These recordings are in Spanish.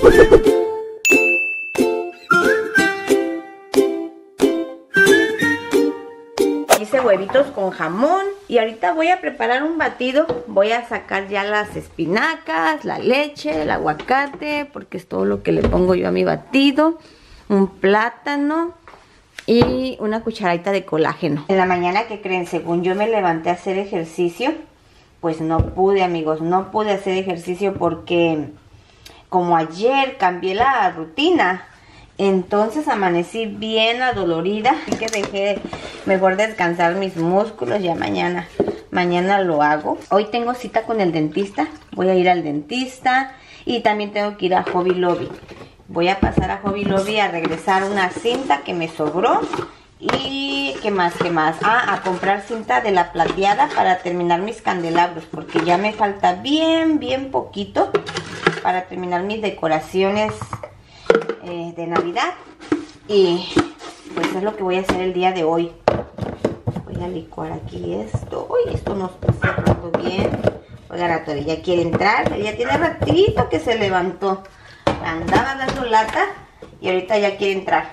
Hice huevitos con jamón y ahorita voy a preparar un batido. Voy a sacar ya las espinacas, la leche, el aguacate, porque es todo lo que le pongo yo a mi batido. Un plátano y una cucharadita de colágeno. En la mañana, ¿qué creen? Según yo me levanté a hacer ejercicio, pues no pude, amigos, no pude hacer ejercicio porque como ayer cambié la rutina, entonces amanecí bien adolorida, así que dejé mejor descansar mis músculos. Ya mañana lo hago. Hoy tengo cita con el dentista, voy a ir al dentista y también tengo que ir a Hobby Lobby. Voy a pasar a Hobby Lobby a regresar una cinta que me sobró. Y ¿qué más? A comprar cinta de la plateada para terminar mis candelabros, porque ya me falta bien poquito para terminar mis decoraciones de Navidad. Y pues es lo que voy a hacer el día de hoy. Voy a licuar aquí esto. Uy, esto no está cerrando bien. Oiga, la Tori ya quiere entrar. Ella tiene ratito que se levantó. Andaba dando lata y ahorita ya quiere entrar.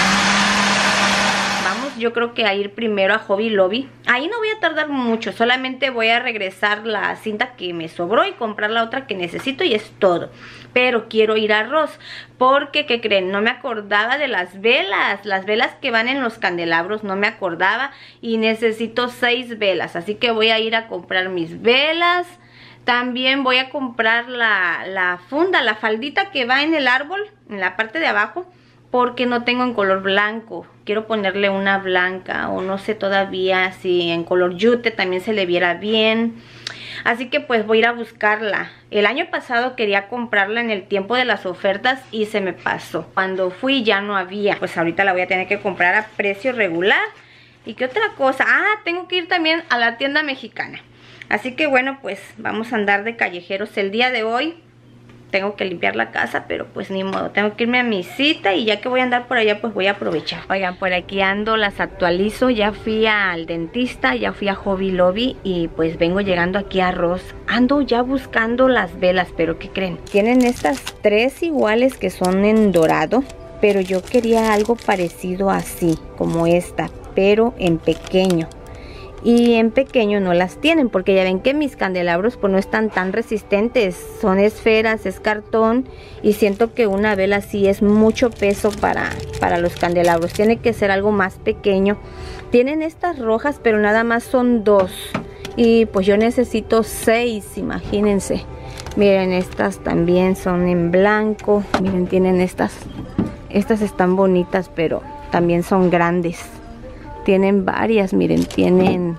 Vamos, yo creo que a ir primero a Hobby Lobby. Ahí no voy a tardar mucho, solamente voy a regresar la cinta que me sobró y comprar la otra que necesito y es todo. Pero quiero ir a Ross porque, ¿qué creen? No me acordaba de las velas que van en los candelabros, no me acordaba y necesito 6 velas. Así que voy a ir a comprar mis velas. También voy a comprar la funda, la faldita que va en el árbol, en la parte de abajo, porque no tengo en color blanco. Quiero ponerle una blanca o no sé todavía si en color yute también se le viera bien. Así que pues voy a ir a buscarla. El año pasado quería comprarla en el tiempo de las ofertas y se me pasó. Cuando fui ya no había. Pues ahorita la voy a tener que comprar a precio regular. ¿Y qué otra cosa? Ah, tengo que ir también a la tienda mexicana. Así que bueno, pues vamos a andar de callejeros el día de hoy. Tengo que limpiar la casa, pero pues ni modo, tengo que irme a mi cita y ya que voy a andar por allá, pues voy a aprovechar. Oigan, por aquí ando, las actualizo. Ya fui al dentista, ya fui a Hobby Lobby y pues vengo llegando aquí a Ross. Ando ya buscando las velas, pero ¿qué creen? Tienen estas 3 iguales que son en dorado, pero yo quería algo parecido así, como esta, pero en pequeño. Y en pequeño no las tienen, porque ya ven que mis candelabros pues no están tan resistentes. Son esferas, es cartón. Y siento que una vela así es mucho peso para los candelabros. Tiene que ser algo más pequeño. Tienen estas rojas, pero nada más son 2. Y pues yo necesito 6, imagínense. Miren, estas también son en blanco. Miren, tienen estas. Estas están bonitas, pero también son grandes. Tienen varias, miren, tienen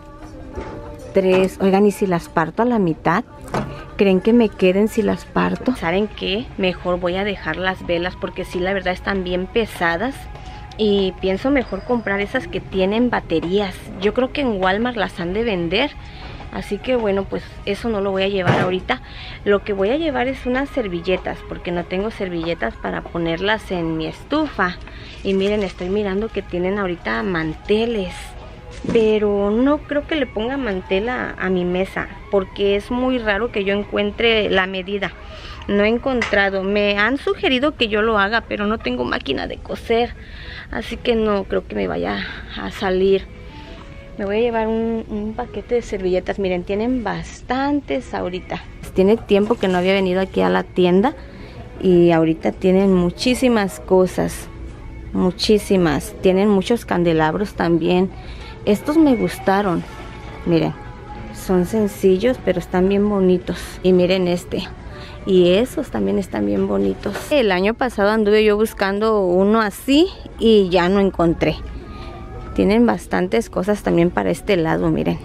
3. Oigan, ¿y si las parto a la mitad? ¿Creen que me queden si las parto? ¿Saben qué? Mejor voy a dejar las velas porque sí, la verdad están bien pesadas. Y pienso mejor comprar esas que tienen baterías. Yo creo que en Walmart las han de vender. Así que bueno, pues eso no lo voy a llevar ahorita. Lo que voy a llevar es unas servilletas, porque no tengo servilletas para ponerlas en mi estufa. Y miren, estoy mirando que tienen ahorita manteles, pero no creo que le ponga mantel a mi mesa, porque es muy raro que yo encuentre la medida. No he encontrado. Me han sugerido que yo lo haga, pero no tengo máquina de coser, así que no creo que me vaya a salir. Me voy a llevar un paquete de servilletas. Miren, tienen bastantes ahorita. Tiene tiempo que no había venido aquí a la tienda y ahorita tienen muchísimas cosas. Muchísimas. Tienen muchos candelabros también. Estos me gustaron. Miren, son sencillos, pero están bien bonitos. Y miren este. Y esos también están bien bonitos. El año pasado anduve yo buscando uno así y ya no encontré. Tienen bastantes cosas también para este lado, miren.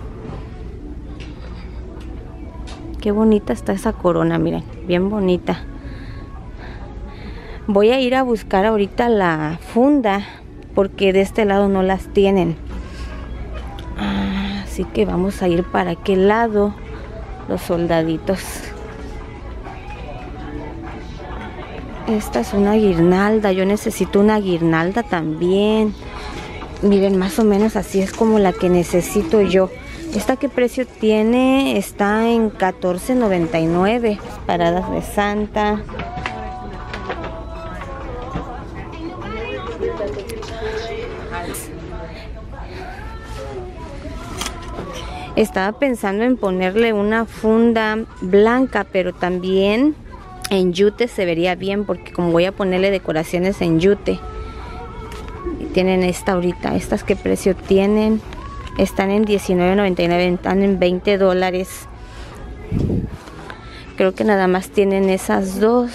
Qué bonita está esa corona, miren. Bien bonita. Voy a ir a buscar ahorita la funda, porque de este lado no las tienen. Así que vamos a ir para aquel lado, los soldaditos. Esta es una guirnalda. Yo necesito una guirnalda también. Miren, más o menos así es como la que necesito yo. ¿Esta qué precio tiene? Está en $14.99. Paradas de Santa. Estaba pensando en ponerle una funda blanca, pero también en yute se vería bien, porque como voy a ponerle decoraciones en yute. Y tienen esta ahorita. ¿Estas qué precio tienen? Están en $19.99, están en $20. Creo que nada más tienen esas dos.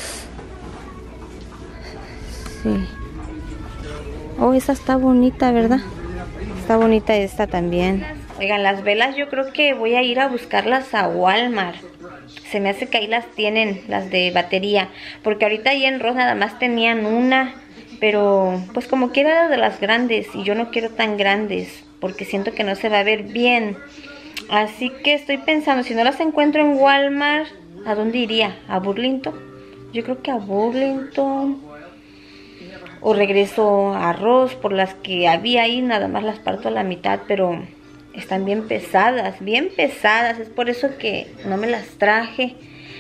Sí. Oh, esa está bonita, ¿verdad? Está bonita esta también. Oigan, las velas yo creo que voy a ir a buscarlas a Walmart. Se me hace que ahí las tienen, las de batería. Porque ahorita ahí en Ross nada más tenían una. Pero pues como quiera de las grandes. Y yo no quiero tan grandes, porque siento que no se va a ver bien. Así que estoy pensando, si no las encuentro en Walmart, ¿a dónde iría? ¿A Burlington? Yo creo que a Burlington. O regreso a Ross, por las que había ahí, nada más las parto a la mitad, pero están bien pesadas, es por eso que no me las traje.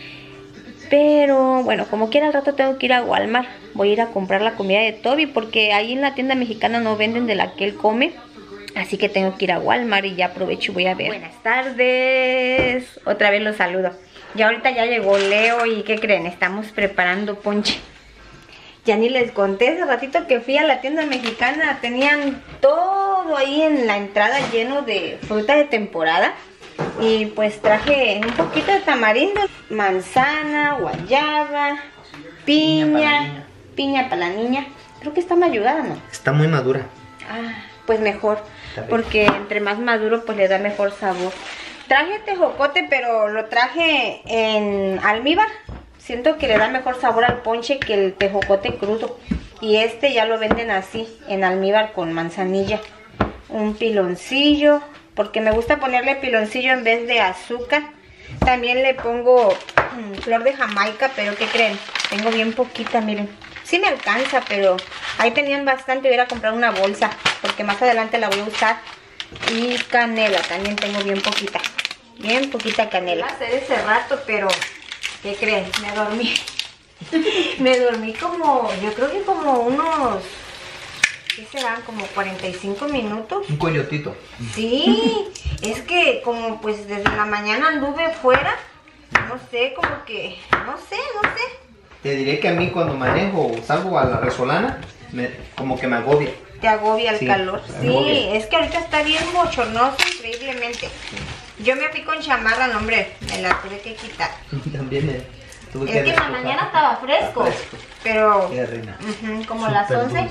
Pero bueno, como quiera al rato tengo que ir a Walmart, voy a ir a comprar la comida de Toby, porque ahí en la tienda mexicana no venden de la que él come. Así que tengo que ir a Walmart y ya aprovecho y voy a ver. Buenas tardes, otra vez los saludo. Ya ahorita ya llegó Leo y ¿qué creen? Estamos preparando ponche. Ya ni les conté hace ratito que fui a la tienda mexicana. Tenían todo ahí en la entrada lleno de fruta de temporada. Y pues traje un poquito de tamarindo, manzana, guayaba, piña para la niña. Creo que está mayugada, ¿no? Está muy madura. Ah, pues mejor, porque entre más maduro pues le da mejor sabor. Traje tejocote, pero lo traje en almíbar. Siento que le da mejor sabor al ponche que el tejocote crudo. Y este ya lo venden así, en almíbar con manzanilla. Un piloncillo, porque me gusta ponerle piloncillo en vez de azúcar. También le pongo flor de Jamaica, pero ¿qué creen? Tengo bien poquita, miren. Sí me alcanza, pero ahí tenían bastante. Voy a ir a comprar una bolsa, porque más adelante la voy a usar. Y canela, también tengo bien poquita. Bien poquita canela. Voy a hacer ese rato, pero ¿qué creen? Me dormí. Me dormí como, yo creo que como unos, ¿qué serán? Como 45 minutos. Un coyotito. Sí, es que como pues desde la mañana anduve fuera. No sé, como que, no sé. Te diré que a mí cuando manejo o salgo a la Resolana, como que me agobia. Te agobia el calor. Sí, agobia. es que ahorita está bien bochornoso, increíblemente. Yo me fui con chamarra, no, hombre, me la tuve que quitar. También tuve que es que en la mañana estaba fresco, pero como las 11.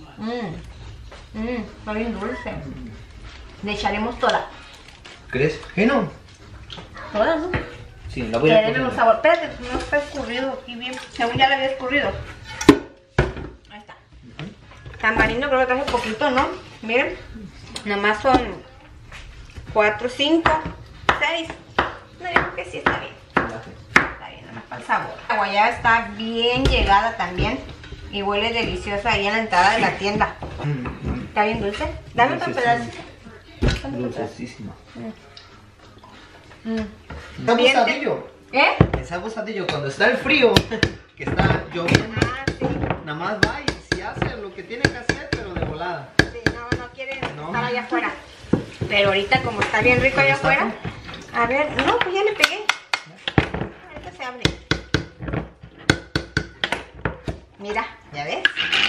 Está bien dulce. Le echaremos toda. ¿Crees? ¿Qué no? Toda, ¿no? Sí, la voy a poner. Un sabor. Espérate, no está escurrido aquí bien. Según ya le había escurrido. Ahí está. Tamarindo creo que traje poquito, ¿no? Miren. Nomás son 4, 5, 6. No, yo creo que sí está bien. Está bien, nomás para el sabor. La guayaba está bien llegada también. Y huele deliciosa ahí en la entrada de la tienda. ¿Está bien dulce? Dame otro pedacito. Dulcesísima. ¿Está abusadillo? ¿Eh? Es abusadillo cuando está el frío, que está lloviendo. Sí. Nada más va y si hace lo que tiene que hacer, pero de volada. Sí, no quieren estar allá afuera. Pero ahorita como está bien rico allá afuera. A ver, no, pues ya le pegué. Ahorita se abre. Mira, ¿ya ves?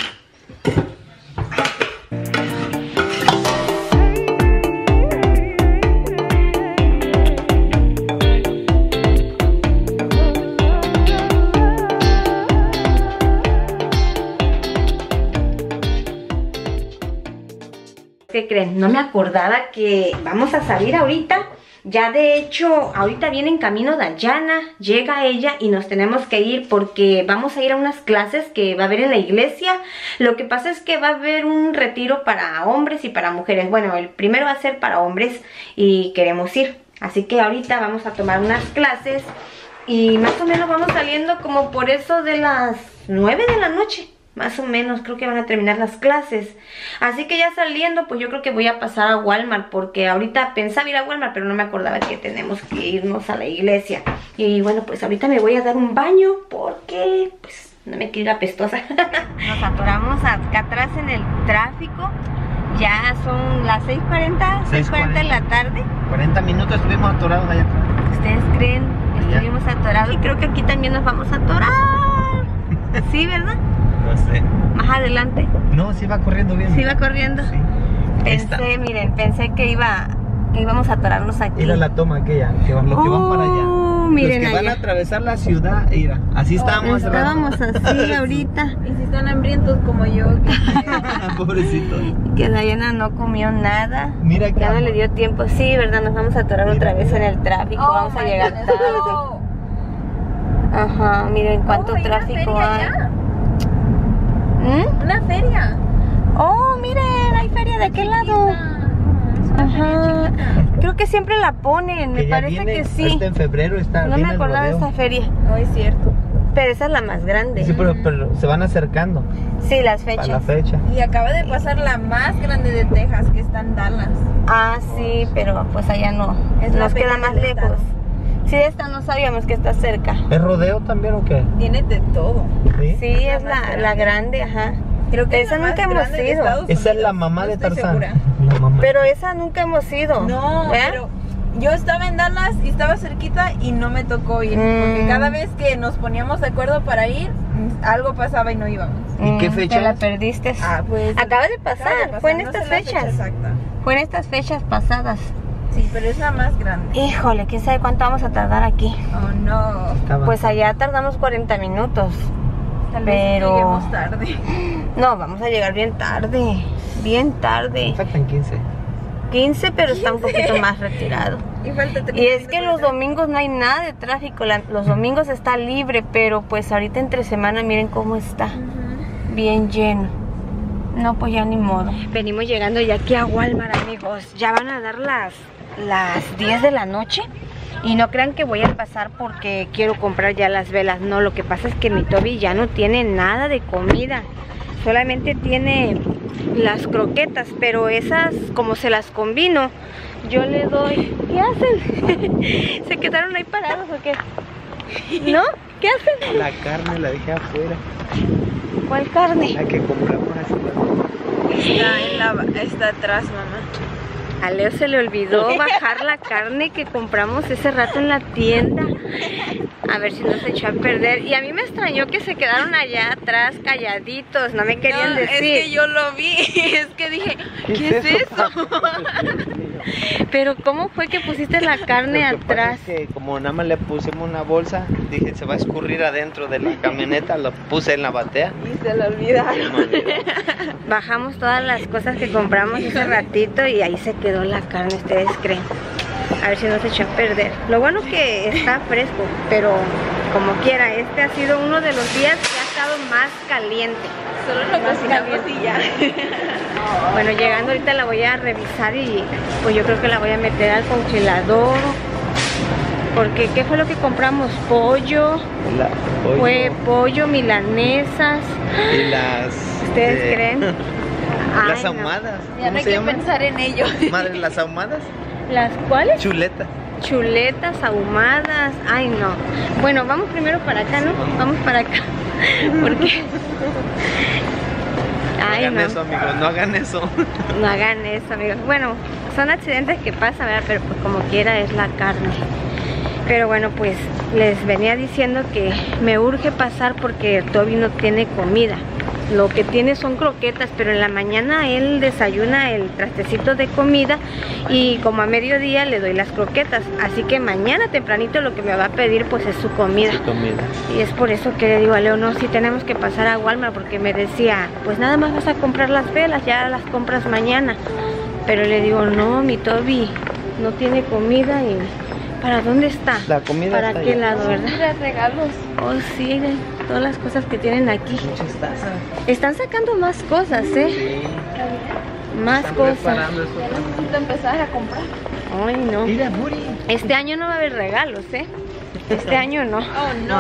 ¿Qué creen? No me acordaba que vamos a salir ahorita. Ya de hecho, ahorita viene en camino Dayana, llega ella y nos tenemos que ir porque vamos a ir a unas clases que va a haber en la iglesia. Lo que pasa es que va a haber un retiro para hombres y para mujeres. Bueno, el primero va a ser para hombres y queremos ir. Así que ahorita vamos a tomar unas clases y más o menos vamos saliendo como por eso de las 9 de la noche. Más o menos, creo que van a terminar las clases. Así que ya saliendo, pues yo creo que voy a pasar a Walmart. Porque ahorita pensaba ir a Walmart, pero no me acordaba que tenemos que irnos a la iglesia. Y bueno, pues ahorita me voy a dar un baño porque, pues, no me quiero ir apestosa. Nos atoramos acá atrás en el tráfico. Ya son las 6:40 de la tarde. 40 minutos estuvimos atorados allá atrás. ¿Ustedes creen? Estuvimos atorados y creo que aquí también nos vamos a atorar. Sí, ¿verdad? No sé. Más adelante. No, sí va corriendo bien. Sí va corriendo. Sí. Pensé, miren, pensé que íbamos a atorarnos aquí. Mira la toma aquella, que van, los que van para allá. Miren, los que van allá. a atravesar la ciudad, mira, así estábamos. Estábamos así ahorita. Y si están hambrientos como yo, Pobrecito. Que Dayana no comió nada. Mira que Ya no le dio tiempo. Sí, ¿verdad? Nos vamos a atorar otra vez en el tráfico. Vamos a llegar tarde. Ajá, miren cuánto tráfico hay. ¿Mm? Una feria. Oh, miren, hay feria de aquel lado. Ajá. Creo que siempre la ponen, me parece que sí. Hasta en febrero está. No me acordaba de esa feria. No es cierto. Pero esa es la más grande. Sí, pero se van acercando Sí, las para la fechas. fecha. Y acaba de pasar la más grande de Texas, que está en Dallas. Ah, sí, pero pues allá no. Es la Nos queda feria más del lejos. estado. Sí, de esta no sabíamos que está cerca. ¿Es rodeo también o qué? Tiene de todo. Sí. Sí, es la grande, ajá. Creo que Esa es la nunca más hemos grande de ido. Estados Esa es la Unidos. mamá No de estoy Tarzán. segura. La mamá. Pero esa nunca hemos ido. No, ¿verdad? pero yo estaba en Dallas y estaba cerquita y no me tocó ir. Porque cada vez que nos poníamos de acuerdo para ir, algo pasaba y no íbamos. ¿Y qué fecha Te la es? perdiste. Pues Acaba de pasar, fue en no estas sé la fecha fechas. exacta. Fue en estas fechas pasadas. Sí, pero es la más grande. Híjole, quién sabe cuánto vamos a tardar aquí. Oh, no. Estaba- Pues allá tardamos 40 minutos. Tal vez Pero- lleguemos tarde. No, vamos a llegar bien tarde. Bien tarde. Faltan 15. 15, pero está un poquito más retirado. Y falta 30 Y es que minutos los domingos no hay nada de tráfico. Los domingos está libre, pero pues ahorita entre semana miren cómo está. Bien lleno. No, pues ya ni modo. Venimos llegando ya aquí a Walmart, amigos. Ya van a dar las 10 de la noche. Y no crean que voy a pasar porque quiero comprar ya las velas. No, lo que pasa es que mi Toby ya no tiene nada de comida. Solamente tiene las croquetas, pero esas, como se las combino, yo le doy... ¿Qué hacen? ¿Se quedaron ahí parados o qué? ¿No? ¿Qué hacen? La carne la dejé afuera. ¿Cuál carne? La que compramos hace Está atrás, mamá. A Leo se le olvidó bajar la carne que compramos ese rato en la tienda. A ver si no se echó a perder. Y a mí me extrañó que se quedaron allá atrás calladitos. No me querían decir. Es que yo lo vi. Es que dije, ¿qué es eso? Pero ¿cómo fue que pusiste la carne Lo que pasa atrás? es que como nada más le pusimos una bolsa, dije se va a escurrir adentro de la camioneta, lo puse en la batea. Y se lo olvidaron. Bajamos todas las cosas que compramos ese ratito y ahí se quedó la carne, ¿ustedes creen? A ver si no se echó a perder. Lo bueno que está fresco, pero como quiera, este ha sido uno de los días que ha estado más caliente. Solo lo cocinamos y ya. Bueno, llegando ahorita la voy a revisar y pues yo creo que la voy a meter al congelador. Porque ¿qué fue lo que compramos? Pollo, fue pollo, milanesas. Y las... ¿Ustedes creen? Las Ay, no. ahumadas. Ya no ¿Cómo hay se que llaman? pensar en ello. Madre, las ahumadas. ¿Las cuáles? Chuleta. Chuletas ahumadas. Ay, no. Bueno, vamos primero para acá, ¿no? Vamos para acá. Porque... No Ay, hagan no. eso, amigos, no hagan eso. No hagan eso, amigos. Bueno, son accidentes que pasan, ¿verdad? Pero pues como quiera es la carne. Pero bueno, pues les venía diciendo que me urge pasar porque Toby no tiene comida. Lo que tiene son croquetas, pero en la mañana él desayuna el trastecito de comida y como a mediodía le doy las croquetas. Así que mañana tempranito lo que me va a pedir pues es su comida. Y es por eso que le digo a Leo, no, sí tenemos que pasar a Walmart porque me decía, pues nada más vas a comprar las velas, ya las compras mañana. Pero le digo, no, mi Toby no tiene comida y... ¿Para dónde está? La comida ¿Para está qué allá. lado, verdad? Mira, regalos. Oh, sí, todas las cosas que tienen aquí. Muchas tazas. Están sacando más cosas, ¿eh? Sí. Más Están cosas. preparando esto. Ya necesito empezar a comprar. Ay, no. Mira, Buri. Este año no va a haber regalos, ¿eh? Este año no. Oh, no.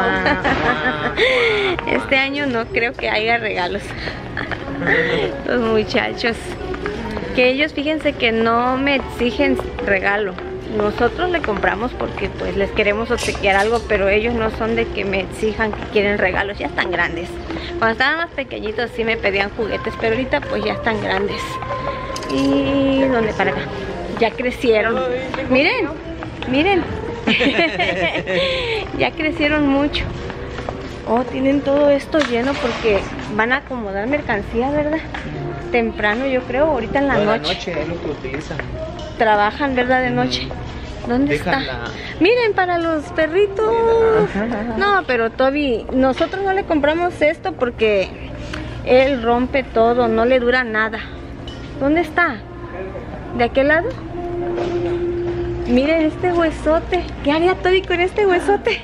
Este año no creo que haya regalos. Los muchachos. Que ellos, fíjense que no me exigen regalo. Nosotros le compramos porque pues les queremos obsequiar algo, pero ellos no son de que me exijan que quieren regalos, ya están grandes. Cuando estaban más pequeñitos sí me pedían juguetes, pero ahorita pues ya están grandes. ¿Y dónde? Para acá. Ya crecieron. Miren, miren. Ya crecieron mucho. Oh, tienen todo esto lleno porque van a acomodar mercancía, ¿verdad? Temprano, yo creo, ahorita en la noche. Es lo que utilizan. Trabajan, ¿verdad? De noche. ¿Dónde está? Miren, para los perritos. No, pero Toby, nosotros no le compramos esto porque él rompe todo, no le dura nada. ¿Dónde está? ¿De aquel lado? Miren este huesote. ¿Qué haría Toby con este huesote?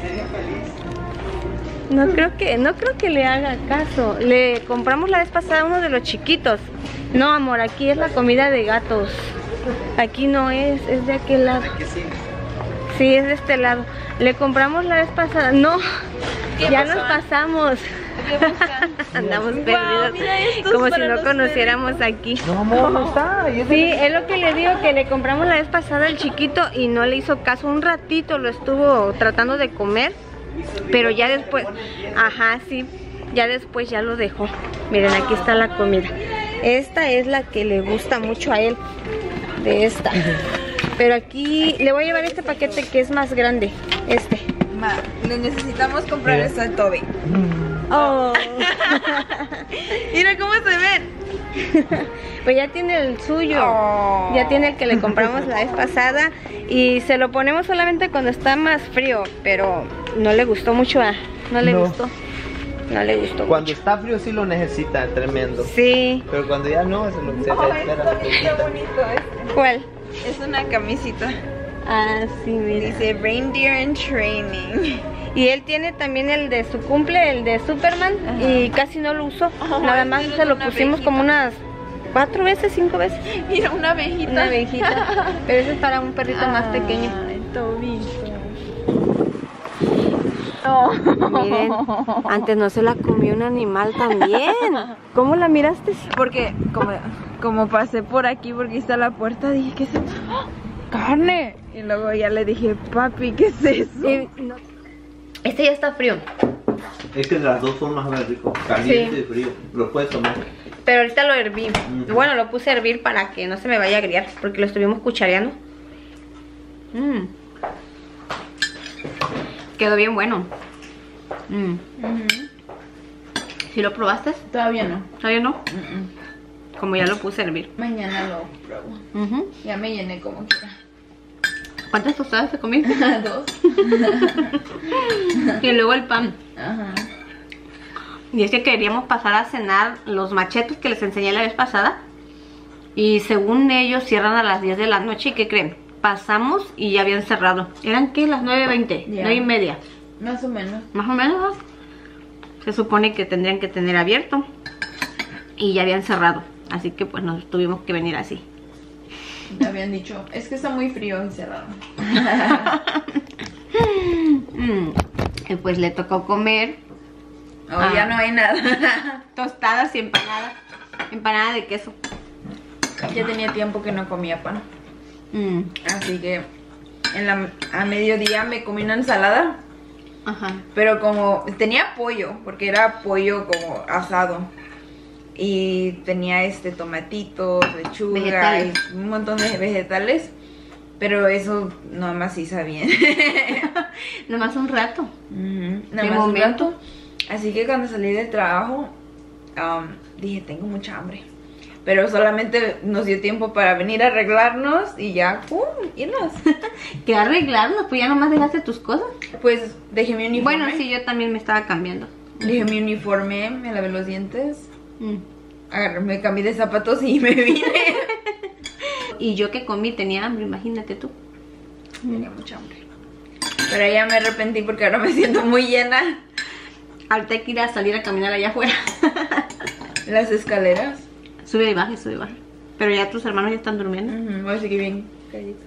No creo que le haga caso. Le compramos la vez pasada uno de los chiquitos. No, amor, aquí es la comida de gatos. Aquí no es de aquel lado. Sí, es de este lado. Le compramos la vez pasada. No, ya nos pasamos. Andamos perdidos, como si no conociéramos aquí. No, amor, no está. Sí, es lo que le digo, que le compramos la vez pasada al chiquito y no le hizo caso. Un ratito lo estuvo tratando de comer, pero ya después, ajá, sí, ya después ya lo dejó. Miren, aquí está la comida. Esta es la que le gusta mucho a él, de esta. Pero aquí le voy a llevar este paquete que es más grande, este. Le necesitamos comprar esto a Toby. Oh. Mira cómo se ven. Pues ya tiene el suyo. Oh. Ya tiene el que le compramos la vez pasada. Y se lo ponemos solamente cuando está más frío. Pero no le gustó mucho. No le gustó. No le gustó Cuando mucho. está frío sí lo necesita, tremendo. Sí. Pero cuando ya no, se lo Esto está bonito. ¿Cuál? Es una camisita. Ah, sí, mira. Dice Reindeer in Training. Y él tiene también el de su cumple, el de Superman. Ajá. Y casi no lo usó. Nada más tiene se lo una pusimos como unas 4 veces, 5 veces. Mira, una abejita. Una abejita. Pero ese es para un perrito más pequeño. Ay, Tobito. Miren, antes no se la comió un animal también. ¿Cómo la miraste? Porque como pasé por aquí, porque está la puerta, dije, ¿qué es esto? ¡Ah! ¡Carne! Y luego ya le dije, papi, ¿qué es eso? No. Este ya está frío. Es que de las dos formas ver rico, caliente y frío. Lo puedes tomar. Pero ahorita lo herví. Bueno, lo puse a hervir para que no se me vaya a agriar, porque lo estuvimos cuchareando. Quedó bien bueno. ¿Sí lo probaste? Todavía no. ¿Todavía no? Como ya lo puse a hervir. Mañana lo pruebo. Ya me llené como quiera. ¿Cuántas tostadas te comiste? 2. Y luego el pan. Ajá. Y es que queríamos pasar a cenar los machetos que les enseñé la vez pasada. Y según ellos cierran a las 10 de la noche. ¿Y qué creen? Pasamos y ya habían cerrado. ¿Eran qué? Las 9:20, Ya. 9:30. Más o menos. Más o menos. Se supone que tendrían que tener abierto. Y ya habían cerrado. Así que pues nos tuvimos que venir así. Me habían dicho, es que está muy frío y cerrado. Y pues le tocó comer Ya no hay nada. tostadas y empanadas. Empanada de queso. Ya tenía tiempo que no comía pan. Así que a mediodía me comí una ensalada. Ajá. Pero como tenía pollo, porque era pollo como asado. Y tenía tomatitos, lechuga, Vegetales. y un montón de vegetales. Pero eso nada más sí sabía. Nomás un rato. Nada más un rato. Así que cuando salí del trabajo, dije, tengo mucha hambre. Pero solamente nos dio tiempo para venir a arreglarnos y ya, ¡pum! Irnos. ¿Qué arreglarnos? Pues ya nomás dejaste tus cosas. Pues dejé mi uniforme. Bueno, sí, yo también me estaba cambiando. Dejé mi uniforme, me lavé los dientes. Me cambié de zapatos y me vine. Y yo que comí tenía hambre, imagínate tú. Tenía mucha hambre. Pero ya me arrepentí porque ahora me siento muy llena. Ahorita hay que ir a salir a caminar allá afuera. Las escaleras. Sube y baja, sube y baja. Pero ya tus hermanos ya están durmiendo. Voy a seguir bien calladito.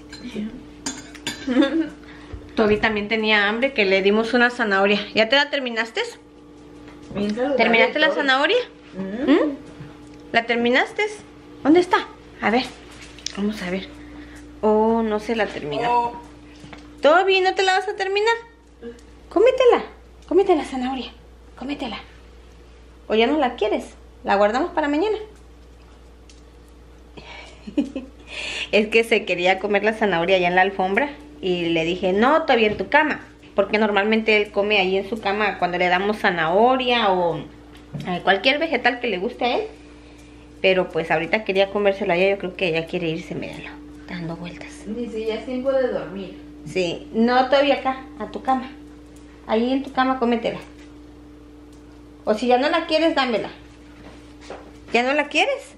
Toby también tenía hambre, que le dimos una zanahoria. ¿Ya te la terminaste? Bien saludable ¿Terminaste la todo. zanahoria? ¿La terminaste? ¿Dónde está? A ver, vamos a ver. Oh, no se la terminó. Toby, ¿no te la vas a terminar? Cómetela. Cómete la zanahoria. Cómetela. ¿O ya no la quieres? ¿La guardamos para mañana? Es que se quería comer la zanahoria allá en la alfombra y le dije, no, todavía en tu cama. Porque normalmente él come ahí en su cama cuando le damos zanahoria o cualquier vegetal que le guste a él. Pero pues ahorita quería comérsela ya, yo creo que ella quiere irse, míralo, dando vueltas. Dice, ya es tiempo de dormir. Sí, no, todavía acá, a tu cama. Ahí en tu cama cómetela. O si ya no la quieres, dámela. ¿Ya no la quieres?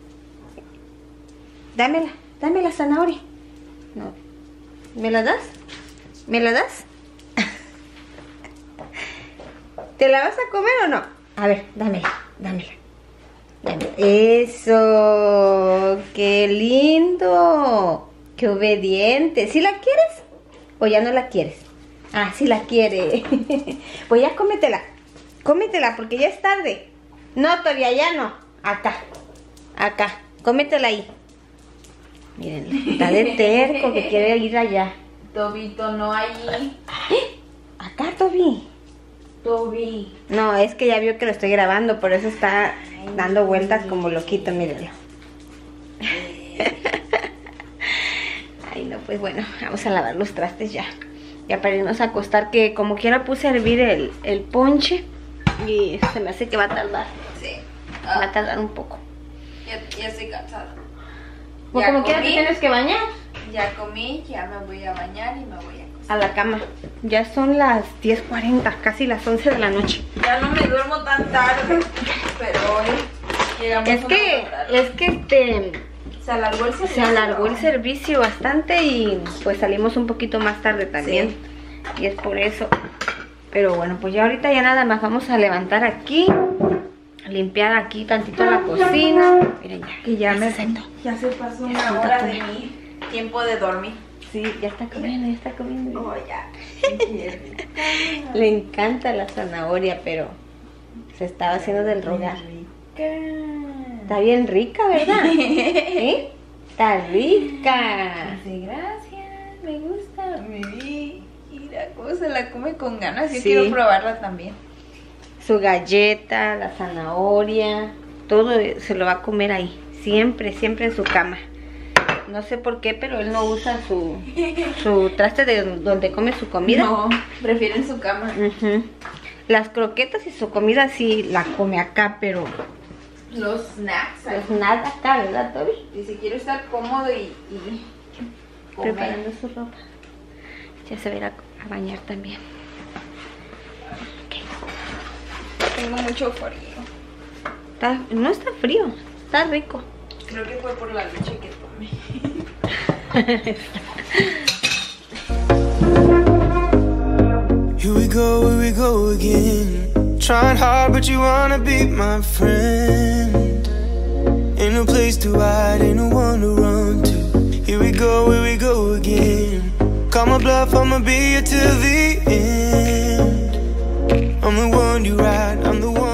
Dámela, dame la zanahoria. No. ¿Me la das? ¿Me la das? ¿Te la vas a comer o no? A ver, dámela, dámela. Eso, qué lindo, qué obediente. ¿Sí la quieres o ya no la quieres? Ah, sí la quiere. Pues ya cómetela, cómetela porque ya es tarde. No, todavía ya no. Acá, acá, cómetela ahí. Miren, está de terco que quiere ir allá. Tobito, no allí. Acá, Toby. Toby. No, es que ya vio que lo estoy grabando, por eso está dando vueltas como loquito, mírenlo. Ay, no, pues bueno, vamos a lavar los trastes ya. Ya para irnos a acostar, que como quiera puse a hervir el ponche. Y se me hace que va a tardar. Sí. Va a tardar un poco. Ya estoy cansada. Pues Ya como quiera te comí. tienes que bañar. Ya comí, ya me voy a bañar y me voy a acostar. A la cama. Ya son las 10:40, casi las 11 de la noche. Ya no me duermo tan tarde, pero hoy llegamos Es que se alargó el servicio. se alargó el servicio bastante y pues salimos un poquito más tarde también. Y es por eso. Pero bueno, pues ya ahorita ya nada más vamos a levantar aquí, a limpiar aquí tantito la cocina. Miren ya, Que ya se sentó. Ya se pasó Ya una se hora está de mi tiempo de dormir. Sí, ya está comiendo, ya está comiendo. Oh, ya. Le encanta la zanahoria, pero se estaba haciendo del rogar. Está bien rica, ¿verdad? ¿Eh? Está rica. Sí, gracias, me gusta. Mira cómo se la come con ganas. Yo Sí. quiero probarla también. Su galleta, la zanahoria, todo se lo va a comer ahí. Siempre, siempre en su cama. No sé por qué, pero él no usa su traste de donde come su comida. No, prefiere en su cama. Ujú. Las croquetas y su comida sí la come acá, pero Los snacks. pues nada acá, ¿verdad, Toby? Dice, quiero estar cómodo y comer. Preparando su ropa. Ya se va a ir a bañar también. Tengo mucho frío. No está frío, está rico. Creo que fue por la leche que tomé. Here we go again. Trying hard, but you wanna be my friend. Ain't no place to hide, ain't no one to run to. Here we go again. Call my bluff, I'ma be here till the end. I'm the one you ride, I'm the one.